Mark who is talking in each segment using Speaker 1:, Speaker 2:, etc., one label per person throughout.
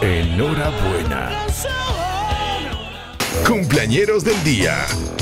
Speaker 1: Enhorabuena. Cumpleañeros del día.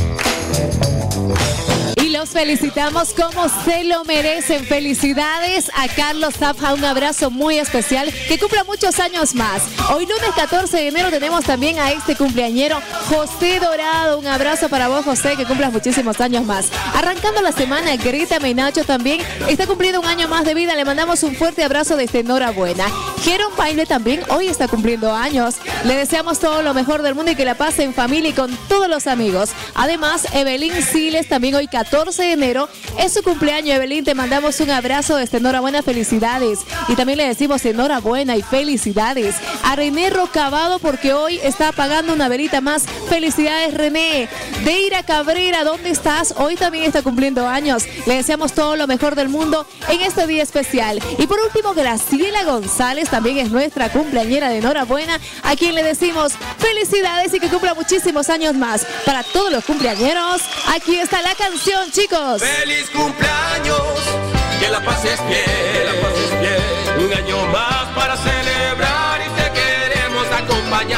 Speaker 2: Y los felicitamos como se lo merecen. Felicidades a Carlos Zafra, un abrazo muy especial, que cumpla muchos años más. Hoy lunes 14 de enero tenemos también a este cumpleañero, José Dorado. Un abrazo para vos, José, que cumplas muchísimos años más. Arrancando la semana, Grita Menacho también está cumpliendo un año más de vida. Le mandamos un fuerte abrazo desde Enhorabuena. Jeron Baile también hoy está cumpliendo años. Le deseamos todo lo mejor del mundo y que la pase en familia y con todos los amigos. Además, Evelyn Siles también hoy 14 de enero es su cumpleaños. Evelyn, te mandamos un abrazo desde Enhorabuena, felicidades. Y también le decimos enhorabuena y felicidades a René Rocabado, porque hoy está apagando una velita más. Felicidades, René. Deira Cabrera, ¿dónde estás? Hoy también está cumpliendo años. Le deseamos todo lo mejor del mundo en este día especial. Y por último, Graciela González también es nuestra cumpleañera de Enhorabuena, a quien le decimos felicidades y que cumpla muchísimos años más. Para todos los cumpleañeros, aquí está la canción, chicos.
Speaker 3: ¡Feliz cumpleaños! Que la pases bien, que la pases bien. Un año más para celebrar y te queremos acompañar.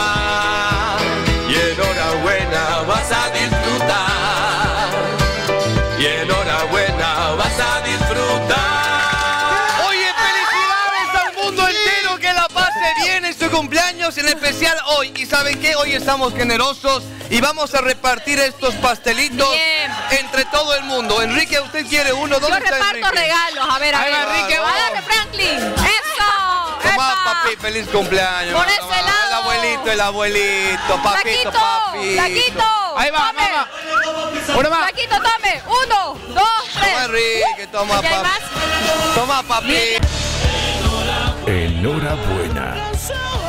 Speaker 3: Y enhorabuena, vas a disfrutar. Y enhorabuena, vas a disfrutar.
Speaker 4: Oye, felicidades al mundo entero, que la pase bien en su cumpleaños, en especial hoy. ¿Y saben qué? Hoy estamos generosos y vamos a repartir estos pastelitos entre todo el mundo. Enrique, ¿usted quiere uno? ¿Dónde está Enrique?
Speaker 5: Yo reparto regalos, a ver.
Speaker 4: Enrique,
Speaker 5: ¡Agarre, Franklin! ¡Eso!
Speaker 4: Toma, papi, feliz cumpleaños.
Speaker 5: Por ese lado.
Speaker 4: El abuelito, papito, papi.
Speaker 5: Flaquito.
Speaker 4: Ahí va,
Speaker 5: tome.
Speaker 4: mamá. Uno más.
Speaker 5: Flaquito, tome. 1, 2, 3.
Speaker 4: Toma, Enrique, toma,
Speaker 5: ¿Ya hay
Speaker 4: papi.
Speaker 5: más?
Speaker 4: Toma, papi.
Speaker 1: Enhorabuena.